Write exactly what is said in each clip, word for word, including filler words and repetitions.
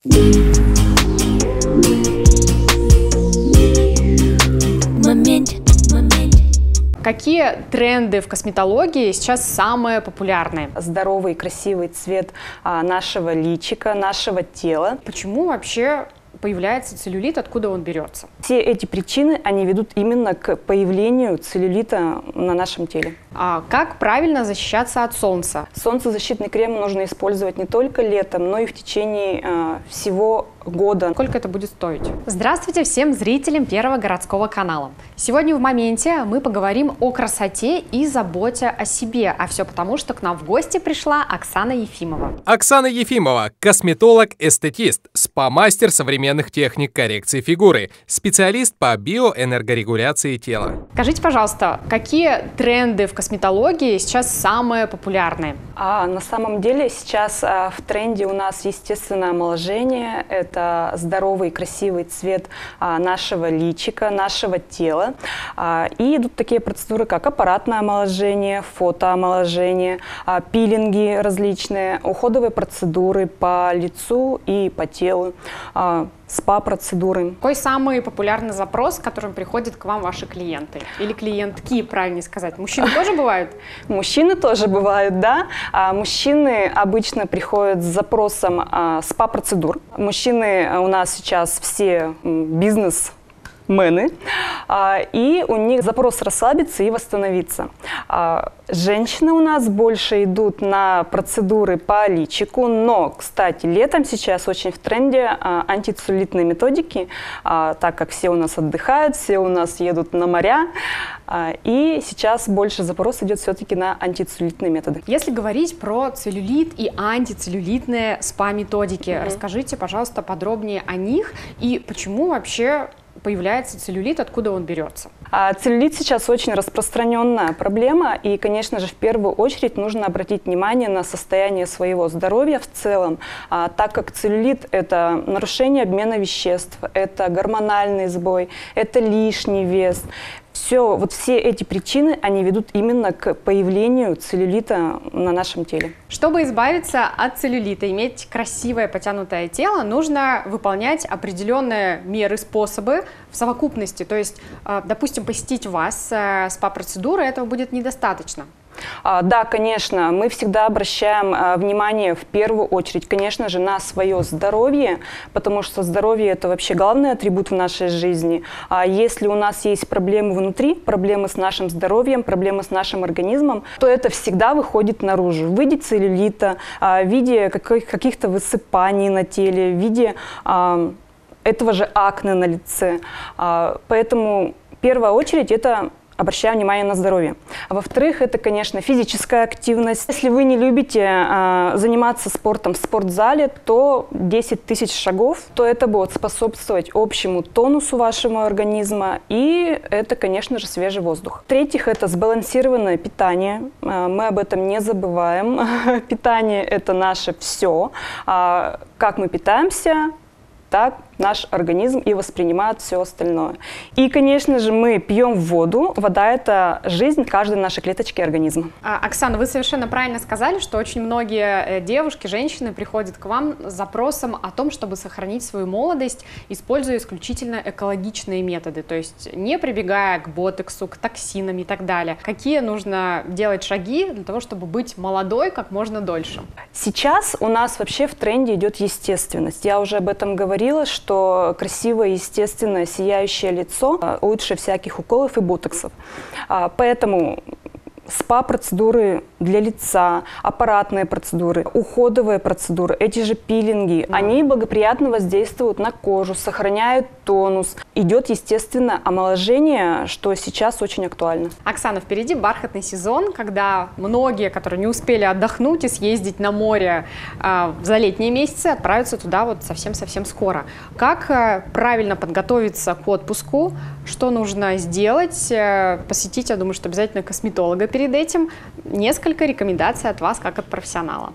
Какие тренды в косметологии сейчас самые популярные? Здоровый, красивый цвет а, нашего личика, нашего тела. Почему вообще появляется целлюлит, откуда он берется? Все эти причины, они ведут именно к появлению целлюлита на нашем теле. А как правильно защищаться от солнца? Солнцезащитный крем нужно использовать не только летом, но и в течение э, всего года. Сколько это будет стоить? Здравствуйте всем зрителям Первого городского канала. Сегодня в моменте мы поговорим о красоте и заботе о себе, а все потому, что к нам в гости пришла Оксана Ефимова. Оксана Ефимова – косметолог-эстетист, спа-мастер современных техник коррекции фигуры, специалист по биоэнергорегуляции тела. Скажите, пожалуйста, какие тренды в косметологии сейчас самые популярные? А на самом деле сейчас а, в тренде у нас естественное омоложение. Это здоровый, красивый цвет а, нашего личика, нашего тела. А, и идут такие процедуры, как аппаратное омоложение, фотоомоложение, а, пилинги различные, уходовые процедуры по лицу и по телу, а, спа-процедуры. Какой самый популярный запрос, с которым приходят к вам ваши клиенты? Или клиентки, правильнее сказать? Мужчины тоже бывают? Мужчины тоже бывают, да. А мужчины обычно приходят с запросом а, спа-процедур. Мужчины у нас сейчас все бизнес мены, и у них запрос расслабиться и восстановиться. Женщины у нас больше идут на процедуры по личику, но, кстати, летом сейчас очень в тренде антицеллюлитные методики, так как все у нас отдыхают, все у нас едут на моря, и сейчас больше запрос идет все-таки на антицеллюлитные методы. Если говорить про целлюлит и антицеллюлитные спа-методики, mm-hmm. расскажите, пожалуйста, подробнее о них и почему вообще появляется целлюлит, откуда он берется? А, целлюлит сейчас очень распространенная проблема, и, конечно же, в первую очередь нужно обратить внимание на состояние своего здоровья в целом, а, так как целлюлит – это нарушение обмена веществ, это гормональный сбой, это лишний вес. Все, вот все эти причины, они ведут именно к появлению целлюлита на нашем теле. Чтобы избавиться от целлюлита, иметь красивое потянутое тело, нужно выполнять определенные меры, способы в совокупности. То есть, допустим, посетить вас спа-процедуры, этого будет недостаточно. Да, конечно, мы всегда обращаем внимание в первую очередь, конечно же, на свое здоровье, потому что здоровье – это вообще главный атрибут в нашей жизни. А если у нас есть проблемы внутри, проблемы с нашим здоровьем, проблемы с нашим организмом, то это всегда выходит наружу в виде целлюлита, в виде каких-то высыпаний на теле, в виде этого же акне на лице. Поэтому в первую очередь это обращаю внимание на здоровье. А во-вторых, это, конечно, физическая активность. Если вы не любите э, заниматься спортом в спортзале, то десять тысяч шагов, то это будет способствовать общему тонусу вашего организма, и это, конечно же, свежий воздух. В-третьих, это сбалансированное питание. Э, мы об этом не забываем. Питание – это наше все. А как мы питаемся, так наш организм и воспринимает все остальное. И, конечно же, мы пьем воду. Вода – это жизнь каждой нашей клеточки организма. Оксана, вы совершенно правильно сказали, что очень многие девушки, женщины приходят к вам с запросом о том, чтобы сохранить свою молодость, используя исключительно экологичные методы, то есть не прибегая к ботоксу, к токсинам и так далее. Какие нужно делать шаги для того, чтобы быть молодой как можно дольше? Сейчас у нас вообще в тренде идет естественность. Я уже об этом говорила, что что красивое, естественное, сияющее лицо лучше всяких уколов и ботоксов. Поэтому спа-процедуры для лица, аппаратные процедуры, уходовые процедуры, эти же пилинги, да. Они благоприятно воздействуют на кожу, сохраняют тонус. Идет, естественно, омоложение, что сейчас очень актуально. Оксана, впереди бархатный сезон, когда многие, которые не успели отдохнуть и съездить на море э, за летние месяцы, отправятся туда вот совсем-совсем скоро. Как э, правильно подготовиться к отпуску? Что нужно сделать? Э, посетить, я думаю, что обязательно косметолога перед этим. Несколько рекомендаций от вас, как от профессионала.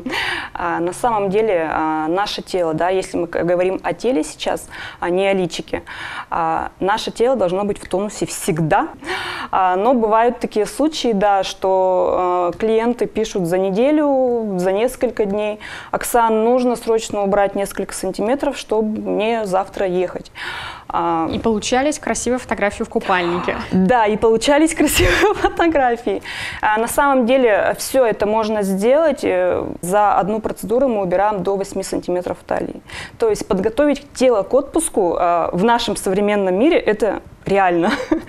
А, на самом деле, а, наше тело, да, если мы говорим о теле сейчас, а не о личике, а, наше тело должно быть в тонусе всегда. Но бывают такие случаи, да, что клиенты пишут за неделю, за несколько дней: Оксан, нужно срочно убрать несколько сантиметров, чтобы мне завтра ехать. И получались красивые фотографии в купальнике. Да, и получались красивые фотографии. А на самом деле все это можно сделать. За одну процедуру мы убираем до восьми сантиметров талии. То есть подготовить тело к отпуску в нашем современном мире — это реально.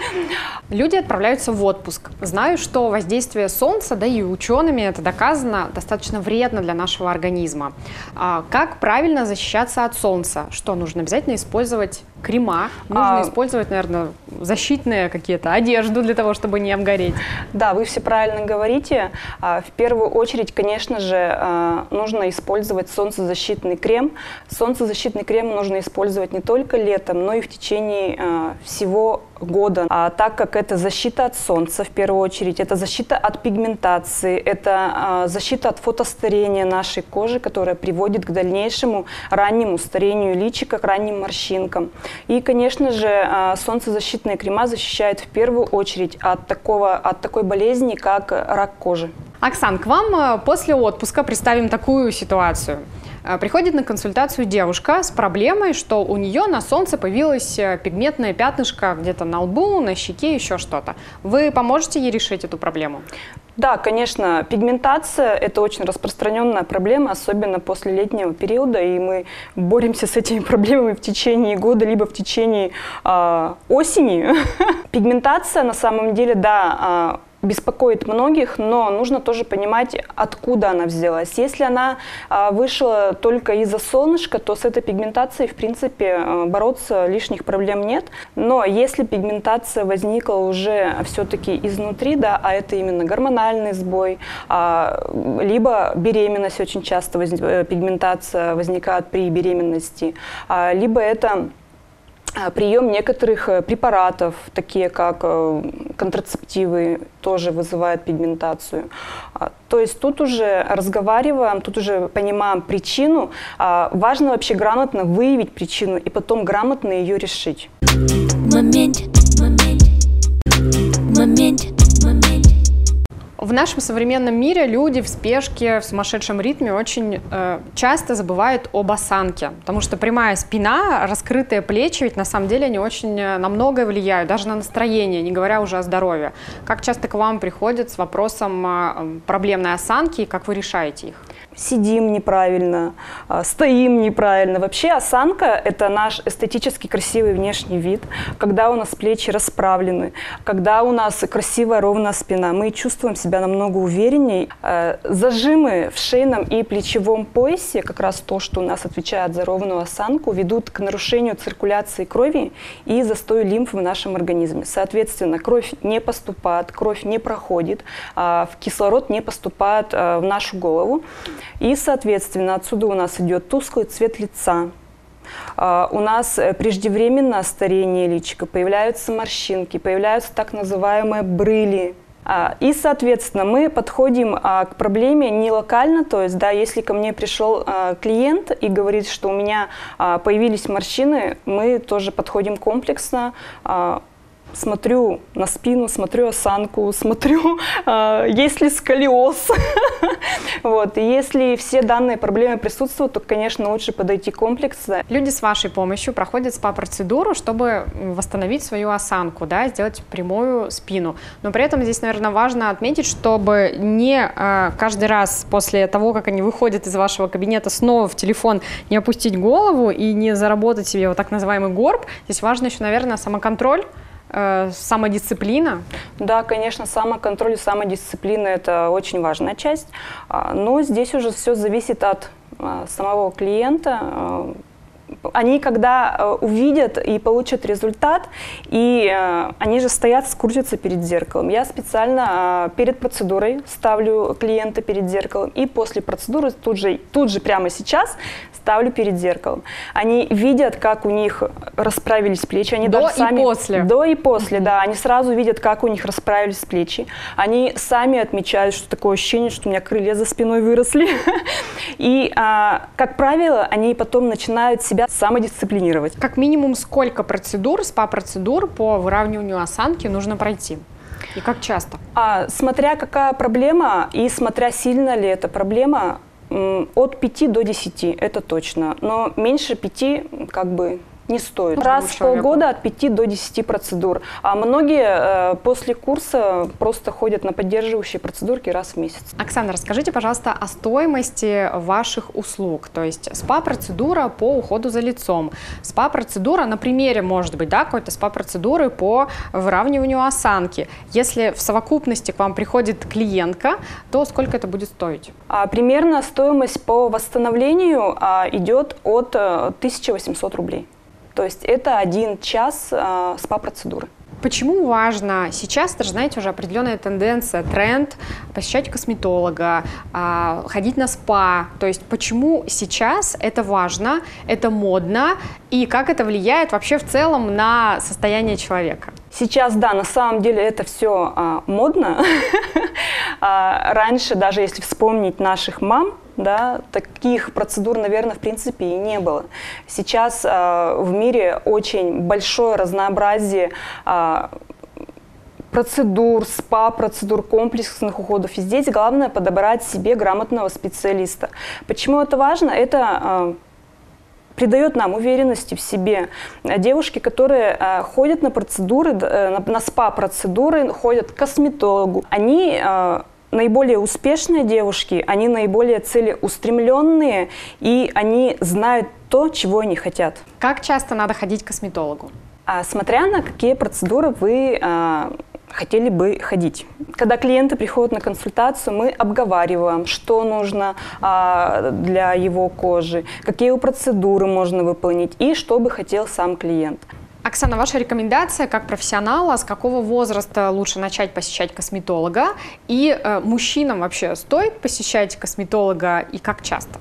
Люди отправляются в отпуск. Знаю, что воздействие солнца, да и учеными это доказано, достаточно вредно для нашего организма. А как правильно защищаться от солнца? Что нужно обязательно использовать? Крема? Нужно а... использовать, наверное, защитные какие-то, одежду для того, чтобы не обгореть? Да, вы все правильно говорите. В первую очередь, конечно же, нужно использовать солнцезащитный крем. Солнцезащитный крем нужно использовать не только летом, но и в течение всего года, а так как это защита от солнца в первую очередь, это защита от пигментации, это а, защита от фотостарения нашей кожи, которая приводит к дальнейшему раннему старению личика, к ранним морщинкам. И, конечно же, а, солнцезащитные крема защищают в первую очередь от, такого, от такой болезни, как рак кожи. Оксан, к вам после отпуска представим такую ситуацию. Приходит на консультацию девушка с проблемой, что у нее на солнце появилось пигментное пятнышко где-то на лбу, на щеке, еще что-то. Вы поможете ей решить эту проблему? Да, конечно, пигментация – это очень распространенная проблема, особенно после летнего периода, и мы боремся с этими проблемами в течение года, либо в течение э, осени. Пигментация на самом деле, да, э, беспокоит многих, но нужно тоже понимать, откуда она взялась. Если она а, вышла только из-за солнышка, то с этой пигментацией, в принципе, а, бороться лишних проблем нет. Но если пигментация возникла уже все-таки изнутри, да, а это именно гормональный сбой, а, либо беременность, очень часто воз... пигментация возникает при беременности, а, либо это прием некоторых препаратов, такие как контрацептивы, тоже вызывают пигментацию. То есть тут уже разговариваем, тут уже понимаем причину. Важно вообще грамотно выявить причину и потом грамотно ее решить. Момент, момент, момент, момент. В нашем современном мире люди в спешке, в сумасшедшем ритме очень э, часто забывают об осанке, потому что прямая спина, раскрытые плечи, ведь на самом деле они очень на многое влияют, даже на настроение, не говоря уже о здоровье. Как часто к вам приходят с вопросом э, проблемной осанки и как вы решаете их? Сидим неправильно, стоим неправильно. Вообще осанка – это наш эстетически красивый внешний вид, когда у нас плечи расправлены, когда у нас красивая ровная спина, мы чувствуем себя намного уверенней. Зажимы в шейном и плечевом поясе, как раз то, что у нас отвечает за ровную осанку, ведут к нарушению циркуляции крови и застою лимфы в нашем организме. Соответственно, кровь не поступает, кровь не проходит, кислород не поступает в нашу голову. И, соответственно, отсюда у нас идет тусклый цвет лица. Uh, у нас преждевременное старение личика, появляются морщинки, появляются так называемые брыли. Uh, и, соответственно, мы подходим uh, к проблеме не локально, то есть, да, если ко мне пришел uh, клиент и говорит, что у меня uh, появились морщины, мы тоже подходим комплексно. Uh, Смотрю на спину, смотрю осанку, смотрю, э, есть ли сколиоз. Вот. И если все данные проблемы присутствуют, то, конечно, лучше подойти комплексно. Люди с вашей помощью проходят спа-процедуру, чтобы восстановить свою осанку, да, сделать прямую спину. Но при этом здесь, наверное, важно отметить, чтобы не э, каждый раз после того, как они выходят из вашего кабинета, снова в телефон не опустить голову и не заработать себе вот так называемый горб. Здесь важно еще, наверное, самоконтроль. Самодисциплина? Да, конечно, самоконтроль и самодисциплина – это очень важная часть, но здесь уже все зависит от самого клиента. Они, когда увидят и получат результат, и э, они же стоят, скрутятся перед зеркалом. Я специально э, перед процедурой ставлю клиента перед зеркалом, и после процедуры тут же, тут же прямо сейчас ставлю перед зеркалом. Они видят, как у них расправились плечи. Они до даже и сами, после. До и после, да. Они сразу видят, как у них расправились плечи. Они сами отмечают, что такое ощущение, что у меня крылья за спиной выросли. И, а, как правило, они потом начинают себя самодисциплинировать. Как минимум сколько процедур, спа-процедур по выравниванию осанки нужно пройти? И как часто? А, смотря какая проблема и смотря сильно ли эта проблема, от пяти до десяти, это точно. Но меньше пяти как бы не стоит. Раз в полгода от пяти до десяти процедур. А многие э, после курса просто ходят на поддерживающие процедурки раз в месяц. Оксана, расскажите, пожалуйста, о стоимости ваших услуг. То есть спа-процедура по уходу за лицом, спа-процедура на примере, может быть, да, какой-то спа-процедуры по выравниванию осанки. Если в совокупности к вам приходит клиентка, то сколько это будет стоить? А, примерно стоимость по восстановлению а, идет от а, тысячи восьмисот рублей. То есть это один час э, спа-процедуры. Почему важно сейчас, это же, знаете, уже определенная тенденция, тренд посещать косметолога, э, ходить на спа. То есть почему сейчас это важно, это модно и как это влияет вообще в целом на состояние человека? Сейчас, да, на самом деле это все а, модно. а, раньше, даже если вспомнить наших мам, да, таких процедур, наверное, в принципе и не было. Сейчас а, в мире очень большое разнообразие а, процедур, спа-процедур, комплексных уходов. И здесь главное подобрать себе грамотного специалиста. Почему это важно? Это а, придает нам уверенности в себе. Девушки, которые э, ходят на процедуры, э, на, на спа-процедуры, ходят к косметологу, они э, наиболее успешные девушки, они наиболее целеустремленные, и они знают то, чего они хотят. Как часто надо ходить к косметологу? А, смотря на какие процедуры вы э, хотели бы ходить. Когда клиенты приходят на консультацию, мы обговариваем, что нужно а, для его кожи, какие процедуры можно выполнить и что бы хотел сам клиент. Оксана, ваша рекомендация как профессионала, с какого возраста лучше начать посещать косметолога? И э, мужчинам вообще стоит посещать косметолога и как часто?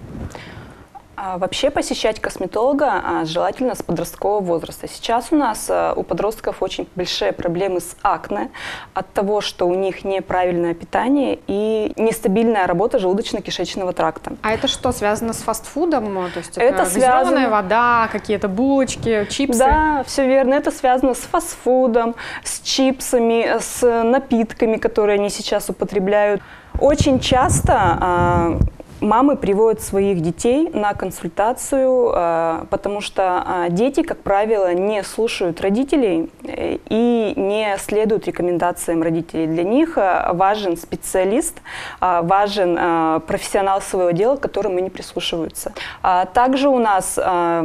А вообще посещать косметолога а, желательно с подросткового возраста. Сейчас у нас а, у подростков очень большие проблемы с акне от того, что у них неправильное питание и нестабильная работа желудочно-кишечного тракта. А это что, связано с фастфудом? То есть это, это газированная связано... вода, какие-то булочки, чипсы? Да, все верно. Это связано с фастфудом, с чипсами, с напитками, которые они сейчас употребляют. Очень часто... А, мамы приводят своих детей на консультацию, потому что дети, как правило, не слушают родителей и не следуют рекомендациям родителей. Для них важен специалист, важен профессионал своего дела, к которому они прислушиваются. Также у нас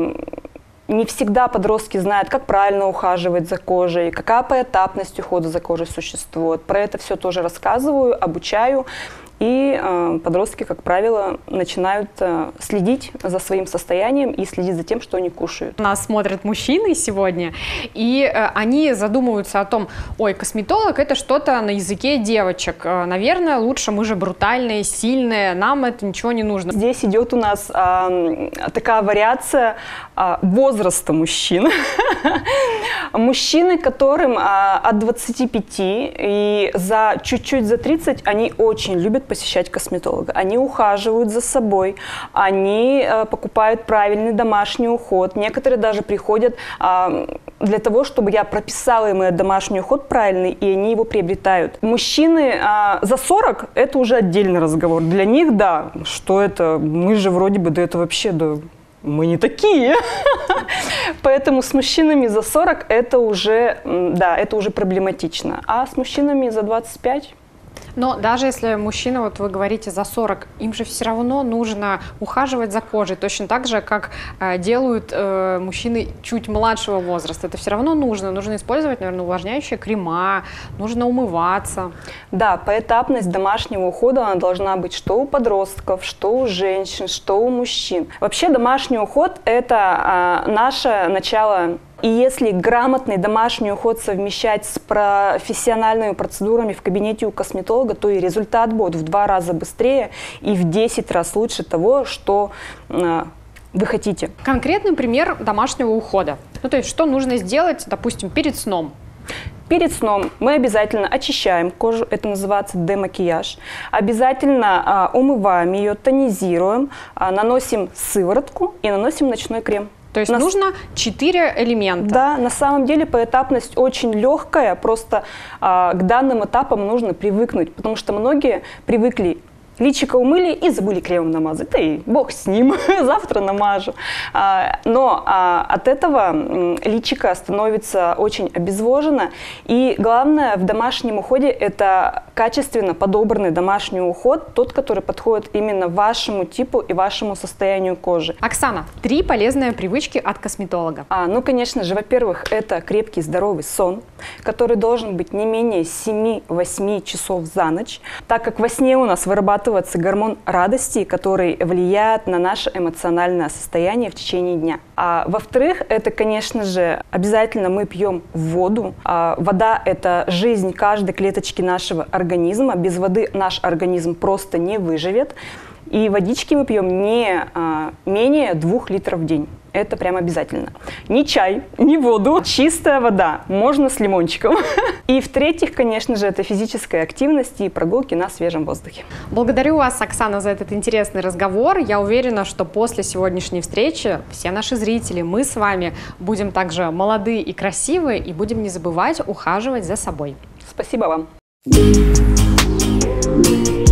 не всегда подростки знают, как правильно ухаживать за кожей, какая поэтапность ухода за кожей существует. Про это все тоже рассказываю, обучаю. И э, подростки, как правило, начинают э, следить за своим состоянием и следить за тем, что они кушают. Нас смотрят мужчины сегодня, и э, они задумываются о том, ой, косметолог – это что-то на языке девочек. Э, наверное, лучше мы же брутальные, сильные, нам это ничего не нужно. Здесь идет у нас э, такая вариация э, возраста мужчин. Мужчины, которым э, от двадцати пяти и за чуть-чуть за тридцать, они очень любят посещать косметолога. Они ухаживают за собой, они э, покупают правильный домашний уход. Некоторые даже приходят э, для того, чтобы я прописала им домашний уход правильный, и они его приобретают. Мужчины э, за сорок – это уже отдельный разговор. Для них, да, что это, мы же вроде бы, да это вообще, да, мы не такие. Поэтому с мужчинами за сорок это уже, да, это уже проблематично. А с мужчинами за двадцать пять? Но даже если мужчина, вот вы говорите, за сорок, им же все равно нужно ухаживать за кожей, точно так же, как э, делают э, мужчины чуть младшего возраста. Это все равно нужно. Нужно использовать, наверное, увлажняющие крема, нужно умываться. Да, поэтапность домашнего ухода она должна быть что у подростков, что у женщин, что у мужчин. Вообще домашний уход – это э, наше начало. И если грамотный домашний уход совмещать с профессиональными процедурами в кабинете у косметолога, то и результат будет в два раза быстрее и в десять раз лучше того, что э, вы хотите. Конкретный пример домашнего ухода. Ну, то есть, что нужно сделать, допустим, перед сном? Перед сном мы обязательно очищаем кожу, это называется демакияж. Обязательно а, умываем ее, тонизируем, а, наносим сыворотку и наносим ночной крем. То есть Нас... нужно четыре элемента. Да, на самом деле поэтапность очень легкая, просто а, к данным этапам нужно привыкнуть, потому что многие привыкли. Личико умыли и забыли кремом намазать. Да и бог с ним, завтра намажу. А, но а, от этого личико становится очень обезвожено. И главное в домашнем уходе это качественно подобранный домашний уход, тот, который подходит именно вашему типу и вашему состоянию кожи. Оксана, три полезные привычки от косметолога. А, ну, конечно же, во-первых, это крепкий здоровый сон, который должен быть не менее семи-восьми часов за ночь, так как во сне у нас вырабатывается гормон радости, который влияет на наше эмоциональное состояние в течение дня. А во-вторых, это, конечно же, обязательно мы пьем воду. А вода – это жизнь каждой клеточки нашего организма. Без воды наш организм просто не выживет. И водички мы пьем не а, менее двух литров в день. Это прям обязательно. Ни чай, ни воду, чистая вода, можно с лимончиком. И в-третьих, конечно же, это физическая активность и прогулки на свежем воздухе. Благодарю вас, Оксана, за этот интересный разговор. Я уверена, что после сегодняшней встречи все наши зрители, мы с вами будем также молодые и красивые и будем не забывать ухаживать за собой. Спасибо вам.